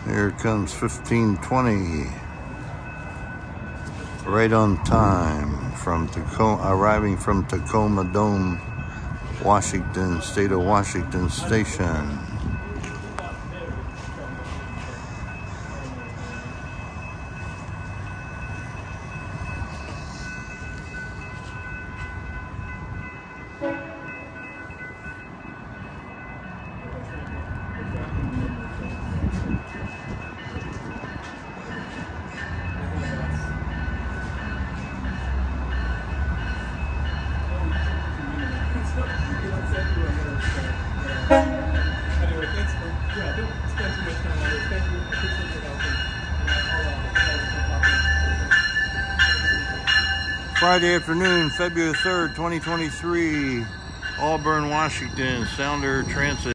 Here comes 1520, right on time from Tacoma, arriving from Tacoma Dome, Washington, state of Washington Station. Anyway, thanks for, don't spend too much time on this. Thank you. Appreciate your help. Friday afternoon, February 3rd, 2023, Auburn, Washington, Sounder Transit.